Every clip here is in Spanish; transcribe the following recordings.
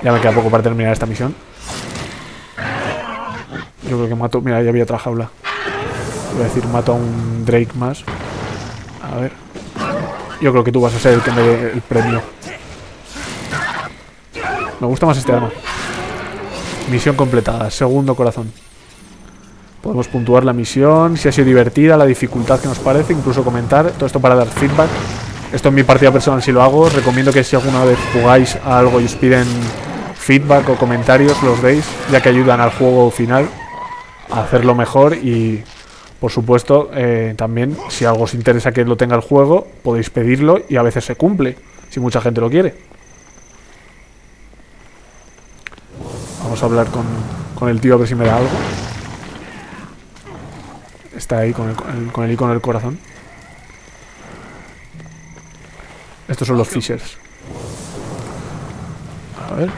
Ya me queda poco para terminar esta misión. Yo creo que mato... Mira, ya había otra jaula. Voy a decir, mato a un Drake más. A ver. Yo creo que tú vas a ser el que me dé el premio. Me gusta más este arma. Misión completada. Segundo corazón. Podemos puntuar la misión, si ha sido divertida, la dificultad que nos parece, incluso comentar. Todo esto para dar feedback. Esto en mi partida personal si lo hago. Recomiendo que si alguna vez jugáis a algo y os piden feedback o comentarios, los deis, ya que ayudan al juego final a hacerlo mejor. Y por supuesto, también si algo os interesa que lo tenga el juego, podéis pedirlo y a veces se cumple, si mucha gente lo quiere. Vamos a hablar con el tío a ver si me da algo. Está ahí con el icono del corazón. Estos son los Fishers. A ver.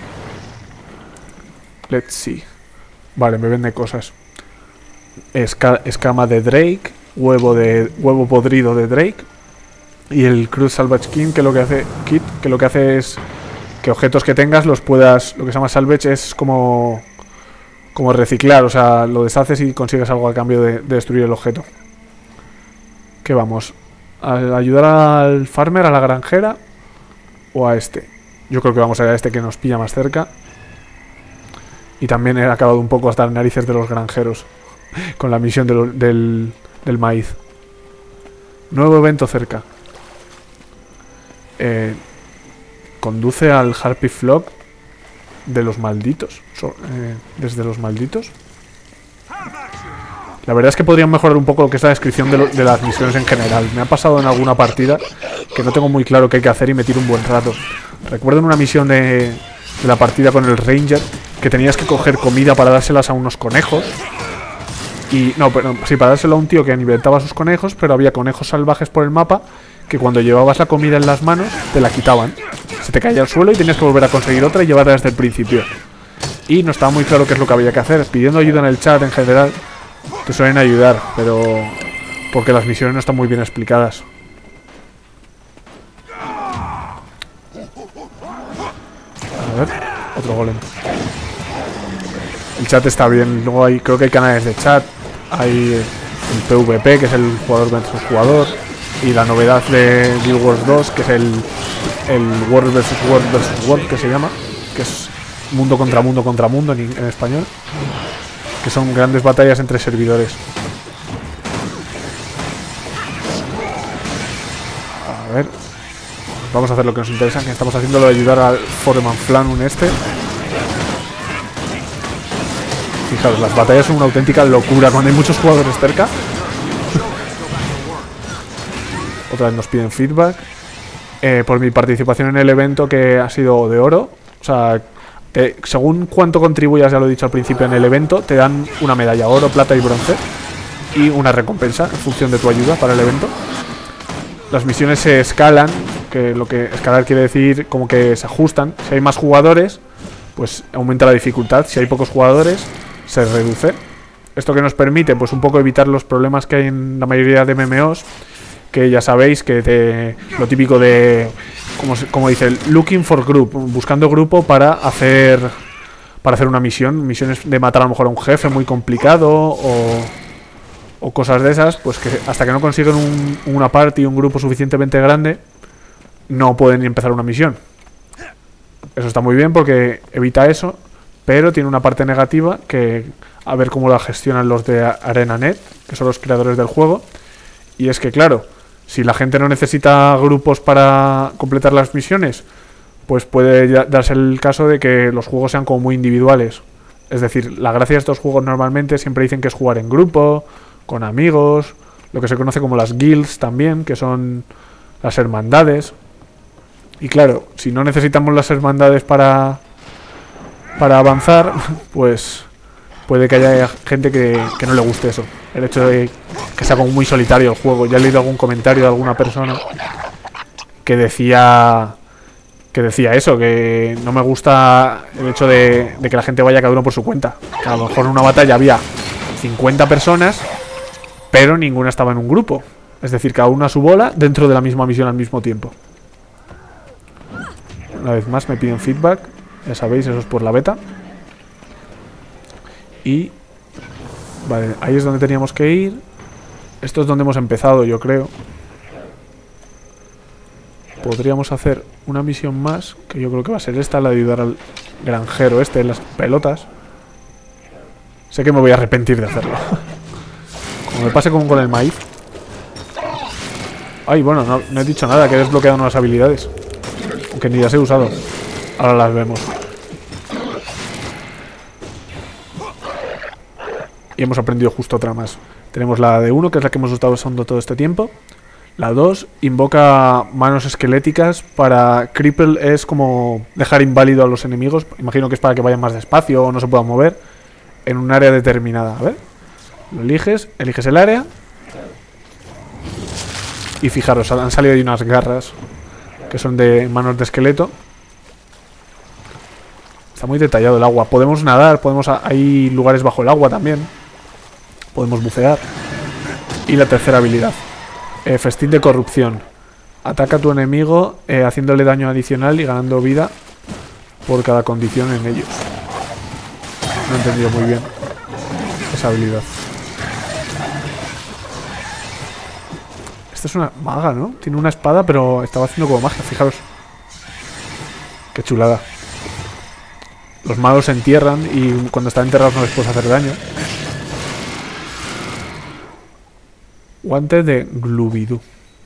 Let's see. Vale, me vende cosas. Escama de Drake. Huevo podrido de Drake. Y el Cruise Salvage Kit, que lo que hace es que objetos que tengas los puedas... Lo que se llama salvage es como reciclar, o sea, lo deshaces y consigues algo a cambio de destruir el objeto. ¿Qué vamos? ¿A ayudar al farmer, a la granjera o a este? Yo creo que vamos a ir a este que nos pilla más cerca. Y también he acabado un poco hasta las narices de los granjeros con la misión del maíz. Nuevo evento cerca. Conduce al Harpy Flock de los malditos. Desde los malditos. La verdad es que podrían mejorar un poco lo que es la descripción de las misiones en general. Me ha pasado en alguna partida que no tengo muy claro qué hay que hacer y me tiro un buen rato. Recuerdo en una misión de la partida con el Ranger que tenías que coger comida para dárselas a unos conejos. Y no, pero sí, para dárselo a un tío que alimentaba a sus conejos, pero había conejos salvajes por el mapa que cuando llevabas la comida en las manos te la quitaban. Se te caía al suelo y tenías que volver a conseguir otra y llevarla desde el principio. Y no estaba muy claro qué es lo que había que hacer. Pidiendo ayuda en el chat en general te suelen ayudar, pero porque las misiones no están muy bien explicadas. A ver, otro golem. El chat está bien. Luego creo que hay canales de chat. Hay el PvP, que es el jugador versus jugador. Y la novedad de Guild Wars 2, que es el World versus World versus World, que se llama, que es mundo contra mundo en español, que son grandes batallas entre servidores. A ver, vamos a hacer lo que nos interesa, que estamos haciendo lo de ayudar al Foreman Flanun este. Fijaros, las batallas son una auténtica locura cuando hay muchos jugadores cerca. Otra vez nos piden feedback. Por mi participación en el evento, que ha sido de oro. O sea, según cuánto contribuyas, ya lo he dicho al principio, en el evento, te dan una medalla, oro, plata y bronce. Y una recompensa en función de tu ayuda para el evento. Las misiones se escalan, que lo que escalar quiere decir como que se ajustan. Si hay más jugadores, pues aumenta la dificultad. Si hay pocos jugadores, se reduce. Esto que nos permite, pues un poco evitar los problemas que hay en la mayoría de MMOs, que ya sabéis que lo típico de, como dice, looking for group, buscando grupo para hacer una misión. Misiones de matar a lo mejor a un jefe muy complicado o cosas de esas, pues que hasta que no consiguen una party, un grupo suficientemente grande, no pueden ni empezar una misión. Eso está muy bien porque evita eso, pero tiene una parte negativa que a ver cómo la gestionan los de ArenaNet, que son los creadores del juego. Y es que, claro, si la gente no necesita grupos para completar las misiones, pues puede darse el caso de que los juegos sean como muy individuales. Es decir, la gracia de estos juegos normalmente siempre dicen que es jugar en grupo, con amigos, lo que se conoce como las guilds también, que son las hermandades. Y claro, si no necesitamos las hermandades para avanzar, pues puede que haya gente que no le guste eso. El hecho de que sea como muy solitario el juego. Ya he leído algún comentario de alguna persona que decía eso, que no me gusta el hecho de que la gente vaya cada uno por su cuenta. Que a lo mejor en una batalla había 50 personas, pero ninguna estaba en un grupo. Es decir, cada uno a su bola dentro de la misma misión al mismo tiempo. Una vez más me piden feedback. Ya sabéis, eso es por la beta. Y... Vale, ahí es donde teníamos que ir. Esto es donde hemos empezado, yo creo. Podríamos hacer una misión más, que yo creo que va a ser esta, la de ayudar al granjero este en las pelotas. Sé que me voy a arrepentir de hacerlo. Como me pase como con el maíz. Ay, bueno, no he dicho nada, que he desbloqueado nuevas habilidades. Aunque ni las he usado. Ahora las vemos. Y hemos aprendido justo otra más. Tenemos la de 1, que es la que hemos estado usando todo este tiempo. La 2, invoca manos esqueléticas para... Cripple es como dejar inválido a los enemigos. Imagino que es para que vayan más despacio o no se puedan mover en un área determinada. A ver. Lo eliges el área. Y fijaros, han salido ahí unas garras que son de manos de esqueleto. Está muy detallado el agua. Podemos nadar, hay lugares bajo el agua también. Podemos bucear. Y la tercera habilidad. Festín de corrupción. Ataca a tu enemigo haciéndole daño adicional y ganando vida por cada condición en ellos. No he entendido muy bien esa habilidad. Esta es una maga, ¿no? Tiene una espada, pero estaba haciendo como magia, fijaros. Qué chulada. Los malos se entierran y cuando están enterrados no les puedes hacer daño. Guante de Glubidú.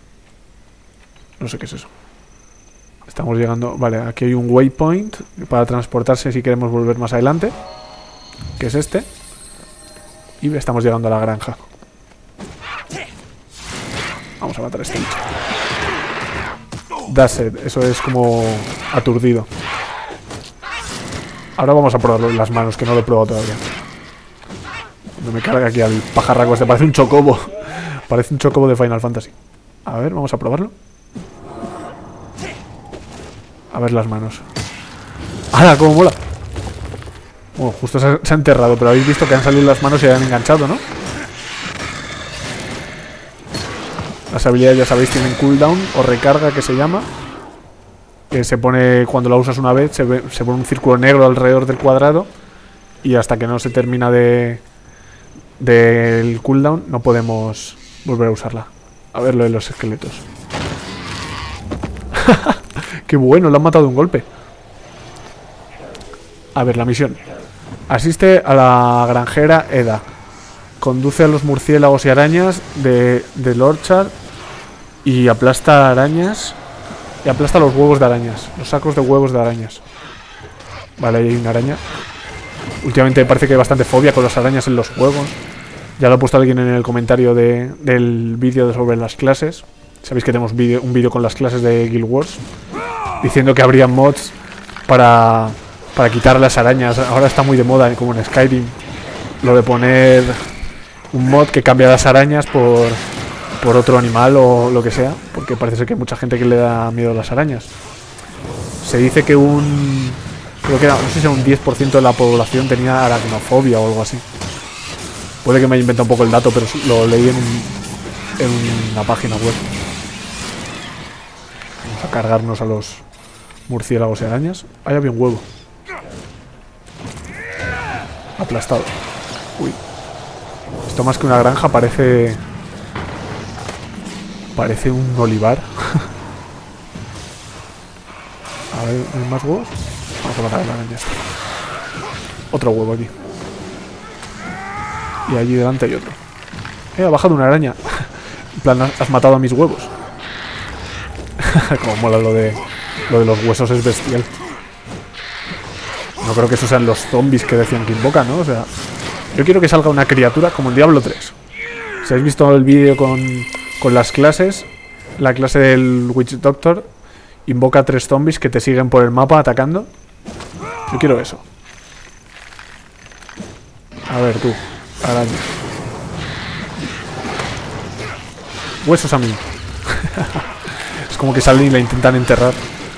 No sé qué es eso. Estamos llegando... Vale, aquí hay un waypoint para transportarse si queremos volver más adelante. Que es este. Y estamos llegando a la granja. Vamos a matar a este bicho. Dashed, eso es como aturdido. Ahora vamos a probarlo en las manos, que no lo he probado todavía. No me carga aquí al pajarraco este, parece un chocobo. Parece un chocobo de Final Fantasy. A ver, vamos a probarlo. A ver las manos. ¡Hala, cómo mola! Bueno, justo se ha enterrado, pero habéis visto que han salido las manos y se han enganchado, ¿no? Las habilidades, ya sabéis, tienen cooldown o recarga, que se llama. Que se pone, cuando la usas una vez, se pone un círculo negro alrededor del cuadrado. Y hasta que no se termina del cooldown, no podemos volver a usarla. A ver lo de los esqueletos. ¡Qué bueno! Lo han matado de un golpe. A ver, la misión. Asiste a la granjera Eda. Conduce a los murciélagos y arañas del orchard. Y aplasta arañas. Y aplasta los huevos de arañas. Los sacos de huevos de arañas. Vale, ahí hay una araña. Últimamente parece que hay bastante fobia con las arañas en los juegos. Ya lo ha puesto alguien en el comentario del vídeo sobre las clases. Sabéis que tenemos un vídeo con las clases de Guild Wars. Diciendo que habría mods para quitar las arañas. Ahora está muy de moda, como en Skyrim. Lo de poner un mod que cambia las arañas por otro animal o lo que sea. Porque parece ser que hay mucha gente que le da miedo a las arañas. Se dice que creo que era, no sé si era un 10% de la población tenía aracnofobia o algo así. Puede que me haya inventado un poco el dato, pero lo leí en una página web. Vamos a cargarnos a los murciélagos y arañas. Ahí había un huevo. Aplastado. Uy. Esto más que una granja parece un olivar. A ver, ¿hay más huevos? Vamos a matar a la araña. Otro huevo aquí. Y allí delante hay otro. Ha bajado una araña. En plan, has matado a mis huevos. Como mola lo de los huesos, es bestial. No creo que esos sean los zombies que decían que invocan, ¿no? O sea, yo quiero que salga una criatura como el Diablo 3. Si habéis visto el vídeo con las clases, la clase del Witch Doctor invoca 3 zombies que te siguen por el mapa atacando. Yo quiero eso. A ver, tú. Araña. Huesos a mí. Es como que salen y la intentan enterrar.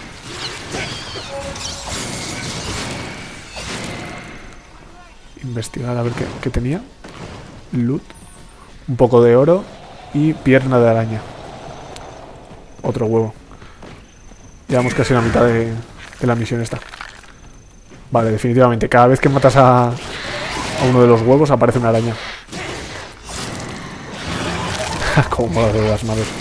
Investigar a ver qué tenía. Loot. Un poco de oro. Y pierna de araña. Otro huevo. Llevamos casi la mitad de la misión esta. Vale, definitivamente. Cada vez que matas a uno de los huevos aparece una araña. Como mola de las naves.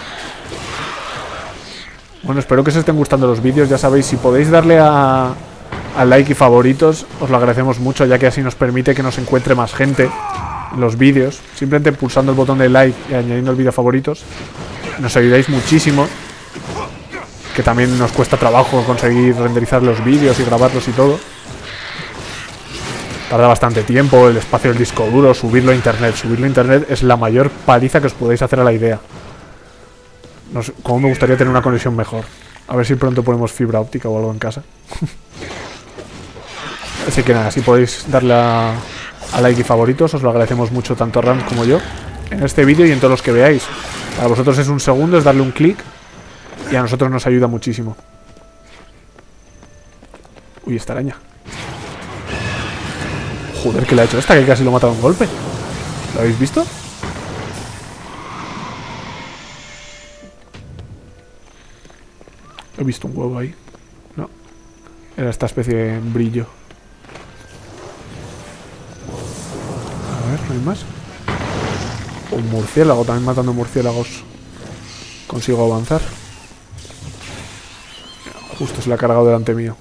Bueno, espero que os estén gustando los vídeos. Ya sabéis, si podéis darle a like y favoritos, os lo agradecemos mucho, ya que así nos permite que nos encuentre más gente en los vídeos. Simplemente pulsando el botón de like y añadiendo el vídeo a favoritos, nos ayudáis muchísimo. Que también nos cuesta trabajo conseguir renderizar los vídeos y grabarlos y todo. Tarda bastante tiempo, el espacio del disco duro, subirlo a internet. Subirlo a internet es la mayor paliza que os podéis hacer a la idea. Como me gustaría tener una conexión mejor. A ver si pronto ponemos fibra óptica o algo en casa. Así que nada, si podéis darle a like y favoritos, os lo agradecemos mucho, tanto a Rams como yo, en este vídeo y en todos los que veáis. Para vosotros es un segundo, es darle un clic, y a nosotros nos ayuda muchísimo. Uy, esta araña. Joder, ¿qué le ha hecho esta? Que casi lo ha matado a un golpe. ¿Lo habéis visto? He visto un huevo ahí. No. Era esta especie de brillo. A ver, ¿no hay más? Un murciélago, también matando murciélagos. Consigo avanzar. Justo se la ha cargado delante mío.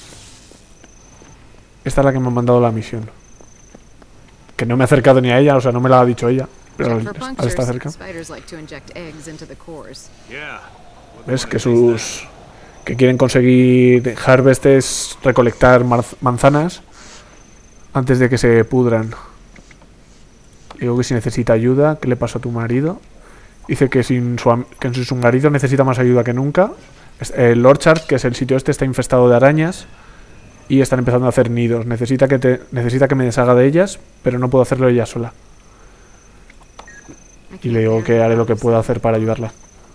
Esta es la que me ha mandado la misión. Que no me he acercado ni a ella, o sea, no me la ha dicho ella. Pero al estar cerca. ¿Ves? Que quieren conseguir harvest es recolectar manzanas antes de que se pudran. Digo que si necesita ayuda, ¿qué le pasó a tu marido? Dice que sin su marido necesita más ayuda que nunca. El orchard, que es el sitio este, está infestado de arañas y están empezando a hacer nidos. Necesita que me deshaga de ellas, pero no puedo hacerlo ella sola. Y le digo que haré lo que pueda hacer para ayudarla.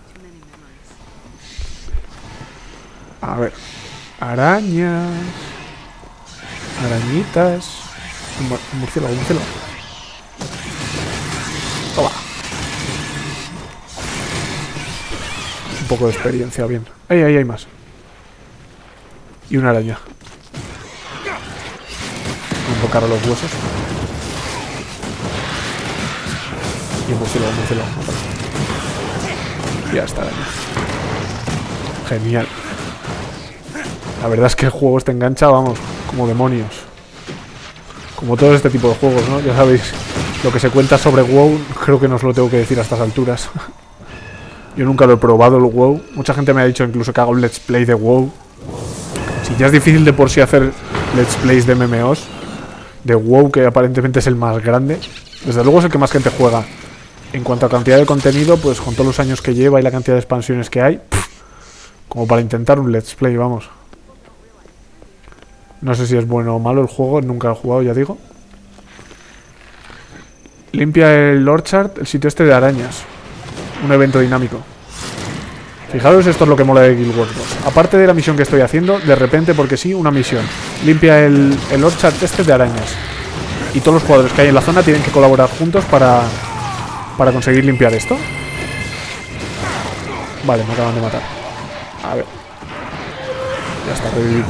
A ver. Arañas. Arañitas. Un murciélago, un murciélago. Toma. Un poco de experiencia, bien. Ahí hay más. Y una araña. Invocar a los huesos. Y un murciélago, Ya está, araña. Genial. La verdad es que el juego te engancha, vamos, como demonios. Como todo este tipo de juegos, ¿no? Ya sabéis, lo que se cuenta sobre WoW, creo que no os lo tengo que decir a estas alturas. Yo nunca lo he probado, el WoW. Mucha gente me ha dicho incluso que haga un let's play de WoW. Si ya es difícil de por sí hacer let's plays de MMOs, de WoW, que aparentemente es el más grande, desde luego es el que más gente juega. En cuanto a cantidad de contenido, pues con todos los años que lleva y la cantidad de expansiones que hay, como para intentar un let's play, vamos. No sé si es bueno o malo el juego, nunca lo he jugado, ya digo. Limpia el orchard, el sitio este de arañas. Un evento dinámico. Fijaros, esto es lo que mola de Guild Wars 2. Aparte de la misión que estoy haciendo, de repente, porque sí, una misión. Limpia el orchard este de arañas. Y todos los jugadores que hay en la zona tienen que colaborar juntos para conseguir limpiar esto. Vale, me acaban de matar. A ver. Ya está revivido.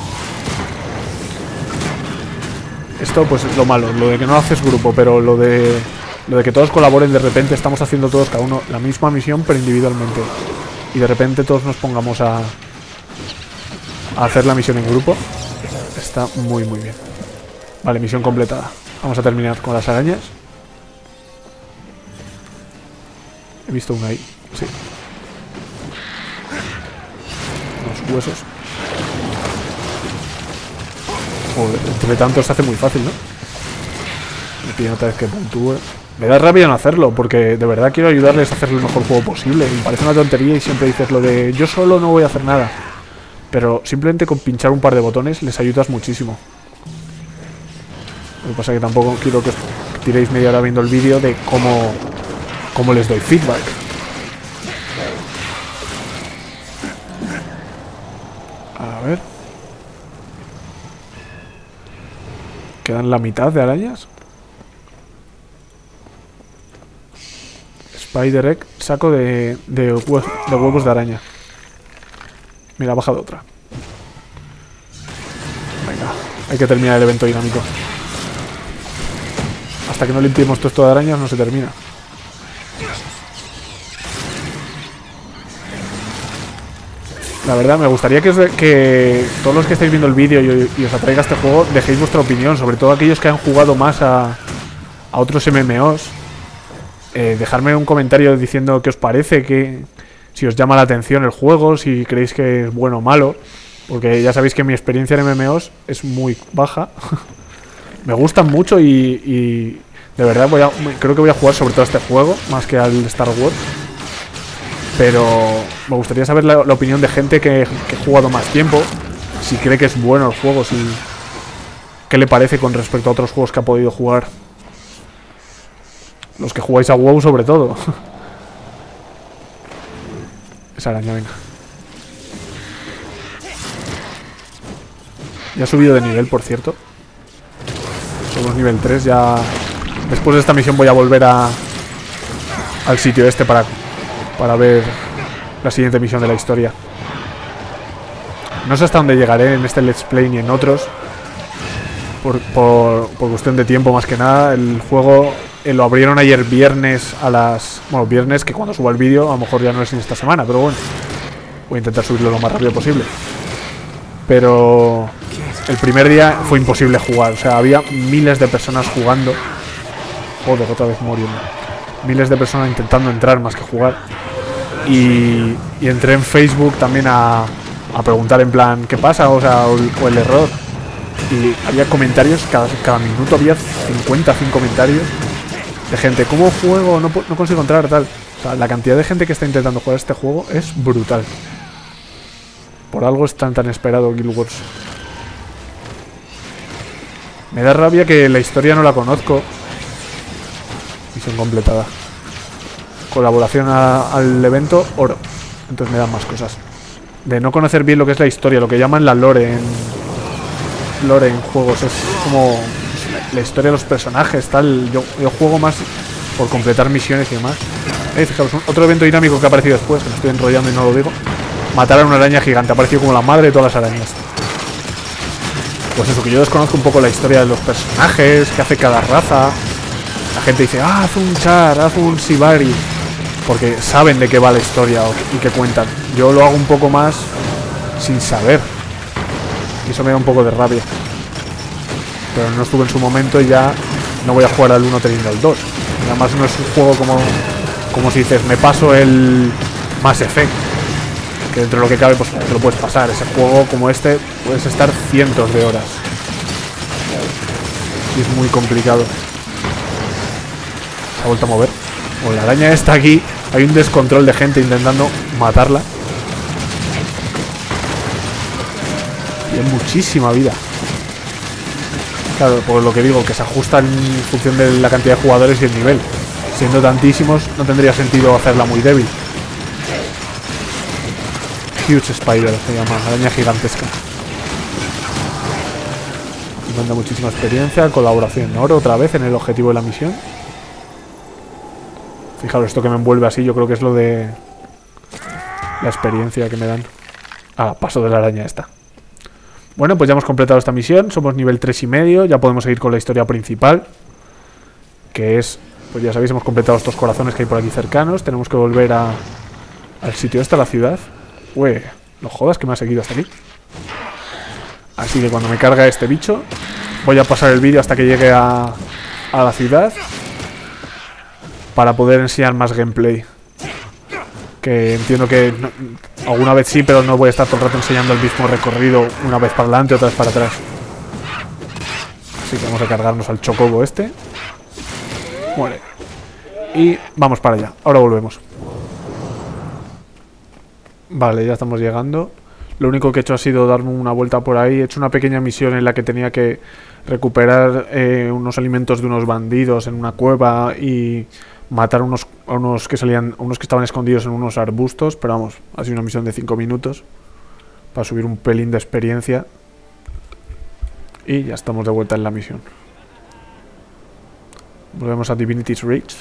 Esto pues es lo malo, lo de que no haces grupo, pero lo de que todos colaboren, de repente estamos haciendo todos cada uno la misma misión, pero individualmente. Y de repente todos nos pongamos a hacer la misión en grupo. Está muy muy bien. Vale, misión completada. Vamos a terminar con las arañas. He visto una ahí, sí. Unos huesos. Joder, entre tanto se hace muy fácil, ¿no? Me piden otra vez que puntúe. Me da rabia no hacerlo, porque de verdad quiero ayudarles a hacer el mejor juego posible. Me parece una tontería y siempre dices lo de yo solo no voy a hacer nada. Pero simplemente con pinchar un par de botones les ayudas muchísimo. Lo que pasa es que tampoco quiero que tiréis media hora viendo el vídeo de cómo les doy feedback. A ver. Quedan la mitad de arañas. Spider Egg, saco de huevos de araña. Mira, ha bajado otra. Venga. Hay que terminar el evento dinámico. Hasta que no limpiemos todo esto de arañas no se termina. La verdad, me gustaría que todos los que estáis viendo el vídeo y os atraiga este juego, dejéis vuestra opinión, sobre todo aquellos que han jugado más a otros MMOs. Dejarme un comentario diciendo qué os parece, si os llama la atención el juego, si creéis que es bueno o malo. Porque ya sabéis que mi experiencia en MMOs es muy baja. Me gustan mucho y de verdad creo que voy a jugar sobre todo a este juego, más que al Star Wars. Pero me gustaría saber la opinión de gente que ha jugado más tiempo. Si cree que es bueno el juego, qué le parece con respecto a otros juegos que ha podido jugar. Los que jugáis a WoW sobre todo. Esa araña, venga. Ya he subido de nivel, por cierto. Somos nivel 3, ya... Después de esta misión voy a volver al sitio este para ver la siguiente misión de la historia. No sé hasta dónde llegaré en este Let's Play ni en otros. Por cuestión de tiempo más que nada. El juego lo abrieron ayer viernes a las... Bueno, viernes, que cuando suba el vídeo a lo mejor ya no es en esta semana, pero bueno. Voy a intentar subirlo lo más rápido posible. Pero el primer día fue imposible jugar. O sea, había miles de personas jugando. Joder, otra vez muriendo. Miles de personas intentando entrar más que jugar. Y entré en Facebook también a preguntar en plan ¿qué pasa? O sea, o el error. Y había comentarios, cada minuto había 50 comentarios de gente, ¿cómo juego? No consigo entrar, tal. O sea, la cantidad de gente que está intentando jugar este juego es brutal. Por algo es tan esperado Guild Wars. Me da rabia que la historia no la conozco. Misión completada. Colaboración al evento, oro. Entonces me dan más cosas. De no conocer bien lo que es la historia, lo que llaman la lore en juegos. Es como la historia de los personajes, tal. Yo juego más por completar misiones y demás. Fijaos, otro evento dinámico que ha aparecido después, que me estoy enrollando y no lo digo. Matar a una araña gigante, ha aparecido como la madre de todas las arañas. Pues eso, que yo desconozco un poco la historia de los personajes, qué hace cada raza. La gente dice, haz un char, haz un shibari, porque saben de qué va la historia y qué cuentan. Yo lo hago un poco más sin saber. Y eso me da un poco de rabia. Pero no estuve en su momento y ya no voy a jugar al 1 teniendo el 2. Y además no es un juego como si dices, me paso el Mass Effect. Que dentro de lo que cabe pues te lo puedes pasar. Ese juego como este puedes estar cientos de horas. Y es muy complicado. Se ha vuelto a mover. Bueno, la araña está aquí. Hay un descontrol de gente intentando matarla. Tiene muchísima vida. Claro, por lo que digo, que se ajusta en función de la cantidad de jugadores y el nivel. Siendo tantísimos, no tendría sentido hacerla muy débil. Huge Spider se llama, araña gigantesca. Me manda muchísima experiencia, colaboración en oro otra vez en el objetivo de la misión. Fijaros, esto que me envuelve así, yo creo que es lo de la experiencia que me dan. Ah, paso de la araña esta. Bueno, pues ya hemos completado esta misión, somos nivel 3,5, ya podemos seguir con la historia principal. Que es, pues ya sabéis, hemos completado estos corazones que hay por aquí cercanos. Tenemos que volver al sitio este, a la ciudad. Ué, no jodas que me ha seguido hasta aquí. Así que cuando me carga este bicho, voy a pasar el vídeo hasta que llegue a la ciudad. Para poder enseñar más gameplay. Que entiendo que alguna vez sí, pero no voy a estar todo el rato enseñando el mismo recorrido. Una vez para adelante, otra vez para atrás. Así que vamos a cargarnos al chocobo este. Muere. Y vamos para allá. Ahora volvemos. Vale, ya estamos llegando. Lo único que he hecho ha sido darme una vuelta por ahí. He hecho una pequeña misión en la que tenía que recuperar unos alimentos de unos bandidos en una cueva y matar a unos que estaban escondidos en unos arbustos. Pero vamos, ha sido una misión de 5 minutos para subir un pelín de experiencia. Y ya estamos de vuelta en la misión. Volvemos a Divinity's Reach.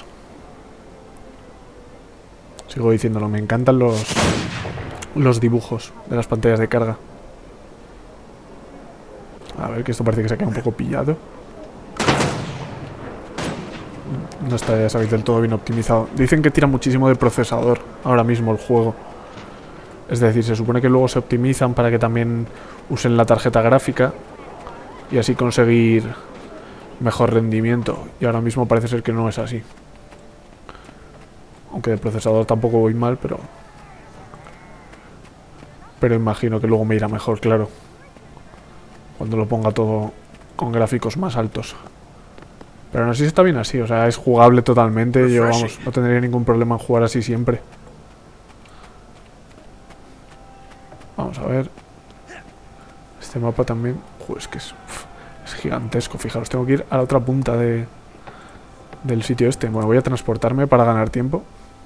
Sigo diciéndolo, me encantan los dibujos de las pantallas de carga. A ver, que esto parece que se ha quedado un poco pillado. No está, ya sabéis, del todo bien optimizado. Dicen que tira muchísimo del procesador ahora mismo el juego. Es decir, se supone que luego se optimizan para que también usen la tarjeta gráfica y así conseguir mejor rendimiento. Y ahora mismo parece ser que no es así. Aunque de procesador tampoco voy mal, pero imagino que luego me irá mejor, claro. Cuando lo ponga todo con gráficos más altos. Pero aún así está bien así, o sea, es jugable totalmente. Yo, vamos, no tendría ningún problema en jugar así siempre. Vamos a ver. Este mapa también... es que es gigantesco, fijaros. Tengo que ir a la otra punta del sitio este. Bueno, voy a transportarme para ganar tiempo.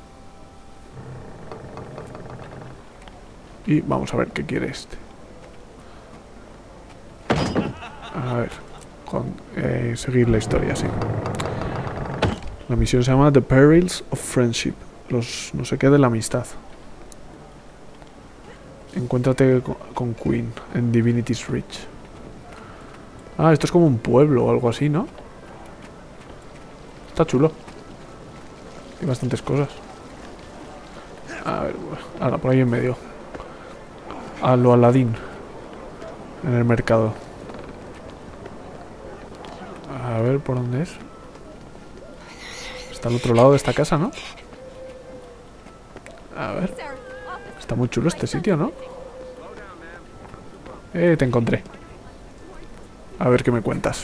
Y vamos a ver qué quiere este. A ver... seguir la historia, sí. La misión se llama The Perils of Friendship. Los no sé qué de la amistad. Encuéntrate con Queen en Divinity's Reach. Ah, esto es como un pueblo o algo así, ¿no? Está chulo. Hay bastantes cosas. A ver, ahora por ahí en medio. A lo Aladdin. En el mercado. A ver, ¿por dónde es? Está al otro lado de esta casa, ¿no? A ver. Está muy chulo este sitio, ¿no? Te encontré. A ver qué me cuentas.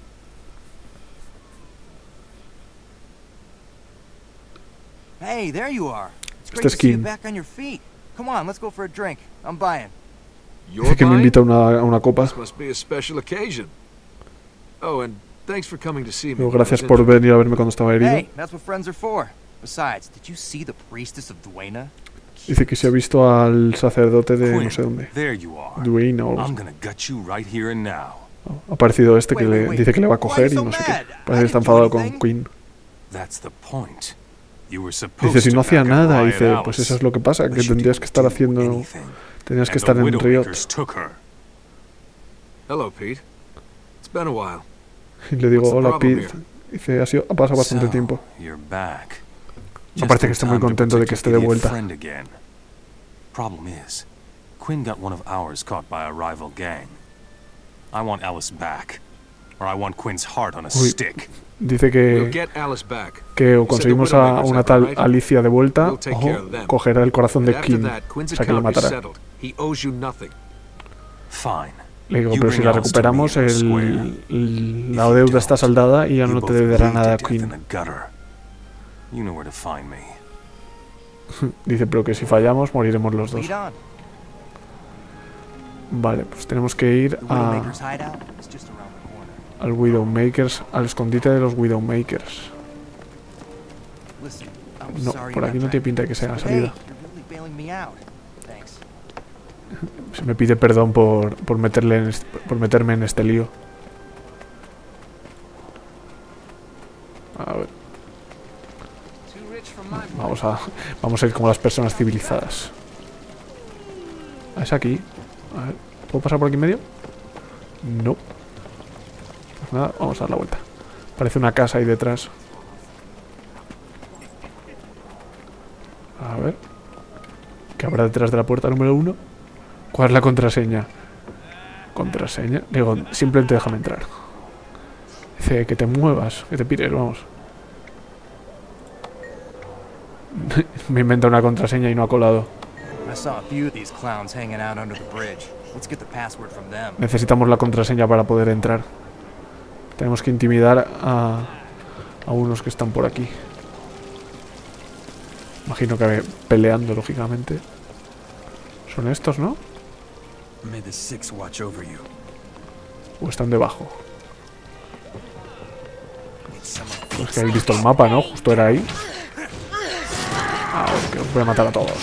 Hey, there you are. It's great Este to see you skin. back on your feet. Come on, let's go for a drink. I'm buying. Dice que me invita a una copa. This must be a special occasion. Oh, and thanks for coming to see me. Luego, gracias por venir a verme cuando estaba herido. Hey, that's what friends are for. Besides, did you see the priestess of Duena? Dice que se ha visto al sacerdote de no sé dónde. There you are. Duena o algo I'm así. gonna gut you right here and now. Ha aparecido este que le dice que le va a coger y no sé qué. Parece que está enfadado con Queen. That's the point. You were Dice, supposed si no to hacía back up nada, Riot dice, Alice, pues eso es lo que pasa, que but you tendrías que didn't estar do haciendo... anything. Tenías que And estar the en Riot. Widowmakers took her. Hello, Pete. It's been a while. Y le digo, What's the hola problem Pete. Dice, ha pasado bastante So, tiempo. you're back. Me parece que está muy contento de que esté de vuelta. Problem is, Quinn got one of ours caught by a rival gang. I want Alice back, or I want Quinn's heart on a Uy. stick. Dice We'll get Alice back. que o conseguimos a una tal Alicia de vuelta We'll take care of o them. cogerá el corazón de And after King. that, Quinn's O sea, que lo account is matará. settled. He owes you nothing. Fine. Le digo, You pero si bring la Alice to me recuperamos, in the square. la If you deuda está don't, saldada y ya you no te both deberá bleed nada a to death in Queen. the gutter. You know where to find me. Dice, pero que si fallamos, moriremos los dos. Lead on. Vale, pues tenemos que ir The Widowmaker's hideout is just around the corner. al Widowmakers, al escondite de los Widowmakers. Listen, I'm No, sorry por aquí about no tiene that. pinta de que sea la Hey, salida. you're really bailing me out. Thanks. Se me pide perdón por meterme en este lío. A ver, Too rich for my vamos a ir como las personas civilizadas. Es aquí. A ver, ¿puedo pasar por aquí en medio? No. Pues nada, vamos a dar la vuelta. Parece una casa ahí detrás. A ver. ¿Qué habrá detrás de la puerta número 1? ¿Cuál es la contraseña? ¿Contraseña? Digo, simplemente déjame entrar. Dice que te muevas, que te pires, vamos. Me inventa una contraseña y no ha colado. I saw a few of these clowns hanging out under the bridge. Let's get the password from them. Necesitamos la contraseña para poder entrar. Tenemos que intimidar a unos que están por aquí. Imagino que peleando, lógicamente. Son estos, ¿no? May the Six watch over you. O están debajo. Pues que habéis visto el mapa, ¿no? Justo era ahí. Ah, que os voy a matar a todos.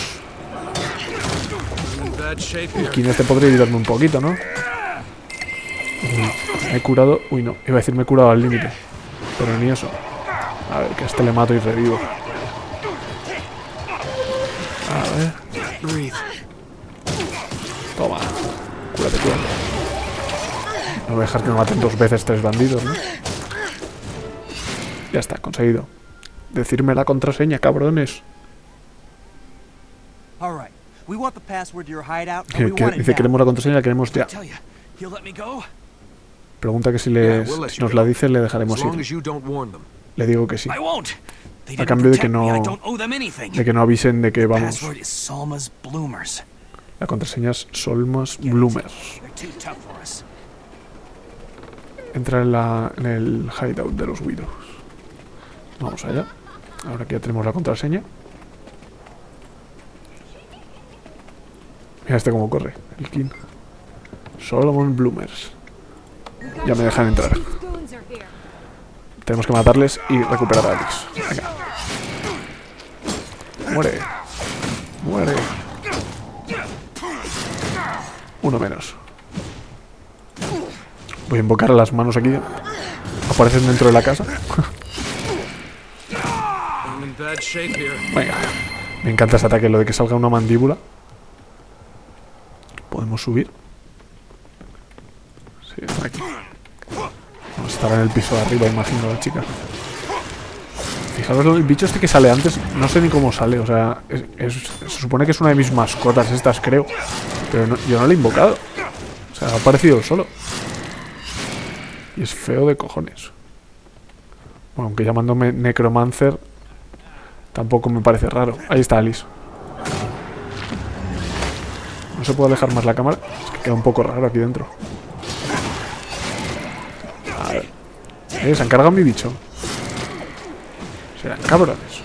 In bad shape El here. King este podría ayudarme un poquito, ¿no? Uy, me he curado... Uy, no. Iba a decir me he curado al límite. Pero ni eso. A ver, que a este le mato y revivo. A ver. Toma. Cúrate, cúrate. No voy a dejar que me maten 2 veces 3 bandidos, ¿no? Ya está, conseguido. Decirme la contraseña, cabrones. All right. We want the password to your hideout, and we want it Dice, now. queremos la contraseña, la queremos ya. Tell ya, he'll let me go. Pregunta que si Yeah, we'll let si you nos go. la dice, le As dejaremos long ir. as you don't warn them. Le digo que sí. I won't. They A didn't cambio de que protect me. I no, don't owe them anything. de que no avisen de que vamos. Password is Salma's Bloomers. La contraseña es Solmas Bloomers. They're too tough for us. Entra en el hideout de los Widows. Vamos allá. Ahora que ya tenemos la contraseña. Mira este cómo corre. El King. Solomon Bloomers. Ya me dejan entrar. Tenemos que matarles y recuperar a Alex. Venga. Muere. Muere. Uno menos. Voy a invocar a las manos aquí. Aparecen dentro de la casa. I'm in bad shape here. Venga. Me encanta ese ataque, lo de que salga una mandíbula. ¿Podemos subir? Sí, está aquí. Vamos a estar en el piso de arriba, imagino, la chica. Fijaros, el bicho este que sale antes, no sé ni cómo sale, o sea, se supone que es una de mis mascotas estas, creo. Pero yo no lo he invocado. O sea, ha aparecido solo. Y es feo de cojones. Bueno, aunque llamándome Necromancer tampoco me parece raro. Ahí está Alice. No se puede alejar más la cámara. Es que queda un poco raro aquí dentro. A ver. Se han cargado mi bicho. Serán cabrones.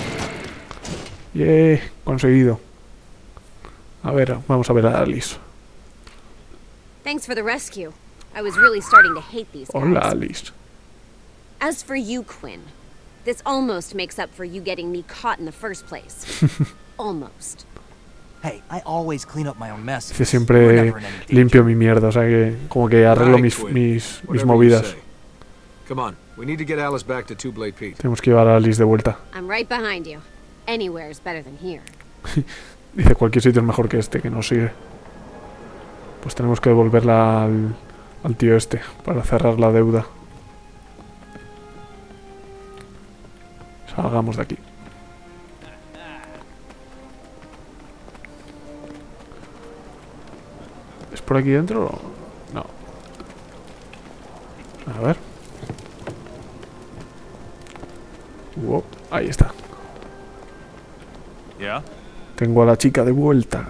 Conseguido. A ver, vamos a ver a Alice. Thanks for the rescue. I was really starting to hate these guys. Hola, Alice. As for you, Quinn, this almost makes up for you getting me caught in the first place. Almost. Hey, I always clean up my own mess. Dice siempre limpio mi mierda, o sea que como que arreglo mis Whatever you movidas. say. Come on, we need to get Alice back to Two Blade Pete. Tenemos que llevar a Alice de vuelta. I'm right behind you. Anywhere is better than here. Dice cualquier sitio es mejor que este, que nos sigue. Pues tenemos que devolverla al tío este para cerrar la deuda. Salgamos de aquí. ¿Es por aquí dentro o no? A ver. Wow, ahí está. Yeah? Tengo a la chica de vuelta.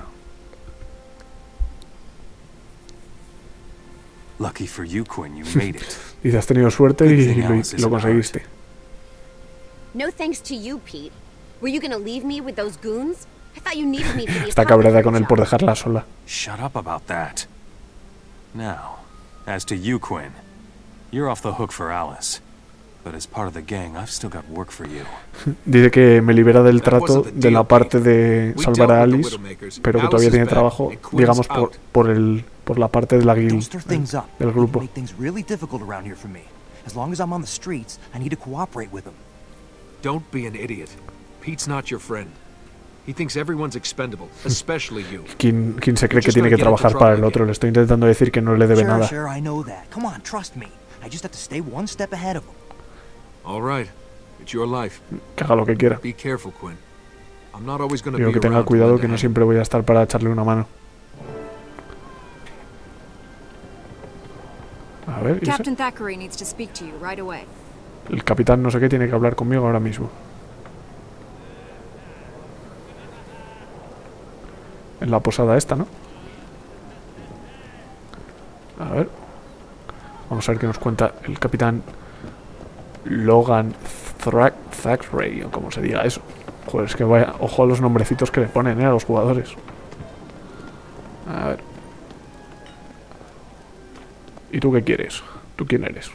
Lucky for you, Quinn, you made it. Dice, has tenido suerte y lo conseguiste. No thanks to you, Pete. Were you gonna leave me with those goons? I thought you needed me for the Está cabreada con él por dejarla sola. Shut up about that. Now, as to you, Quinn, you're off the hook for Alice. But as part of the gang, I've still got work for you. Dice que me libera del trato de la parte de salvar a Alice, pero que todavía tiene trabajo, digamos, por la parte de la guild, Don't stir things up. del You can grupo. make things really difficult around here for me. As long as I'm on the streets, I need to cooperate with them. Don't be an idiot. Pete's not your friend. He thinks everyone's expendable, especially you. ¿Quién se cree que tiene que trabajar para el otro? Le estoy intentando decir que no le debe nada. Sure, I know that. Come on, trust me. I just have to stay one step ahead of them. All right, it's your life. Que haga lo que quiera. Be careful, Quinn. I'm not always going to Digo be que tenga around to cuidado, lend a que no hand. siempre voy a estar para echarle una mano. A ver, ¿y ese? Captain Thackeray needs to speak to you right away. El capitán no sé qué tiene que hablar conmigo ahora mismo. En la posada esta, ¿no? A ver. Vamos a ver qué nos cuenta el capitán Logan Thackeray, o como se diga eso. Joder, es que vaya, ojo a los nombrecitos que le ponen, a los jugadores. A ver. ¿Y tú qué quieres? ¿Tú quién eres?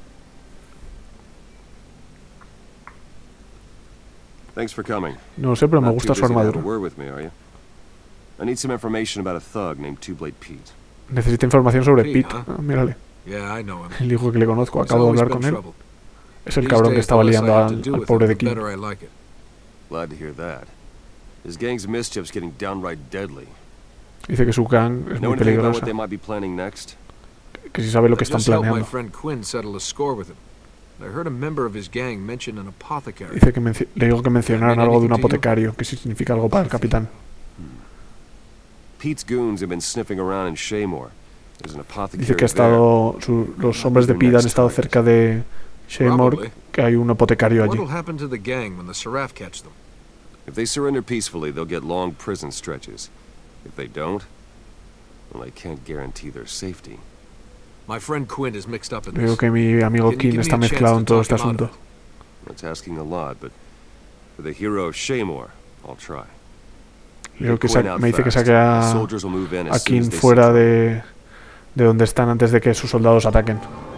Thanks for coming. No sé, pero me Not gusta too su busy to have a armadura. word with me, are you? I need some information about a thug named Two Blade Pete. Necesita información sobre Pete, Pete. ¿eh? Ah, mírale. Yeah, I know him. El hijo que le conozco, He's acabo de always hablar been con él. trouble. Es el These cabrón que days, estaba the less I liando have to al do with pobre him, de the King. better I like it. Glad to hear that. His gang's mischief's getting downright deadly. Dice que su gang es Know muy anything about what peligrosa. they might be planning next? que si sabe lo I que están just helped my planeando. friend Quinn settle a score with him. I heard a member of his gang mention an apothecary. Dice que le digo que mencionaran algo de un apotecario, que sí significa algo para el capitán. Pete's goons have been sniffing around in Shaymore. There's an apothecary Dice que ha there. estado, los hombres de Pete han estado cerca de Shaymore, que hay un apotecario allí. What'll happen to the gang when the Seraph catch them? If they surrender peacefully, they'll get long prison stretches. If they don't, well, I can't guarantee their safety. My friend Quinn is mixed up in Veo this. que mi amigo Can you King give está me a chance mezclado to en todo talk este him out of asunto. That's asking a lot, but for the hero of Shaymore, I'll try. Digo que Get Quinn out me dice que fast. saque The soldiers will move in a as soon King as they fuera sense de donde están antes de que sus soldados ataquen.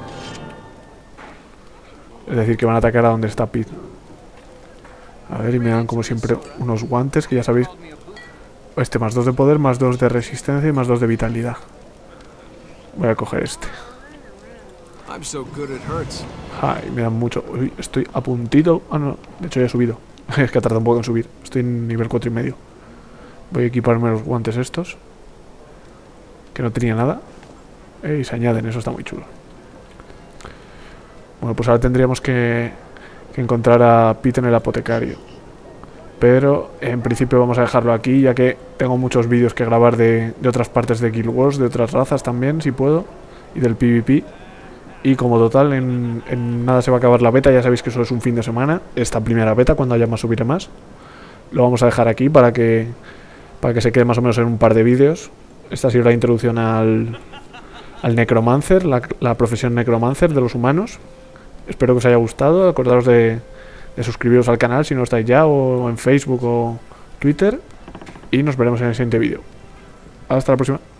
Es decir, que van a atacar a donde está Pete. A ver, y me dan como siempre unos guantes, que ya sabéis. Este más 2 de poder, más 2 de resistencia y más 2 de vitalidad. Voy a coger este. I'm so good it hurts. Ay, me dan mucho. Uy, estoy a puntito. Ah, no, de hecho ya he subido. Es que tarda un poco en subir. Estoy en nivel 4,5. Voy a equiparme los guantes estos, que no tenía nada. Y se añaden, eso está muy chulo. Bueno, pues ahora tendríamos que encontrar a Pete en el apotecario. Pero en principio vamos a dejarlo aquí, ya que tengo muchos vídeos que grabar de otras partes de Guild Wars, de otras razas también, si puedo, y del PvP. Y como total, en nada se va a acabar la beta, ya sabéis que eso es un fin de semana, esta primera beta, cuando haya más subiré más. Lo vamos a dejar aquí para que se quede más o menos en un par de vídeos. Esta ha sido la introducción al Necromancer, la profesión Necromancer de los humanos. Espero que os haya gustado, acordaros de suscribiros al canal si no estáis ya, o en Facebook o Twitter. Y nos veremos en el siguiente vídeo. Hasta la próxima.